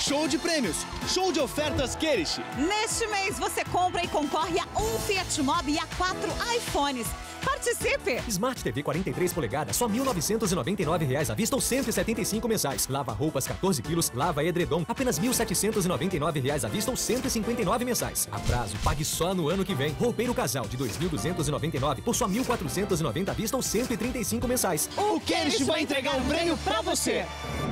show de prêmios, show de ofertas Queirich. Neste mês você compra e concorre a um Fiat Mobi e a 4 iPhones. Participe! Smart TV 43 polegadas, só R$ 1.999 à vista ou 175 mensais. Lava roupas 14 quilos, lava edredom, apenas R$ 1.799 à vista ou 159 mensais. A prazo, pague só no ano que vem. Roupeiro casal de 2.299 por só R$ 1.490 à vista ou 135 mensais. O Queirich vai entregar um prêmio pra você.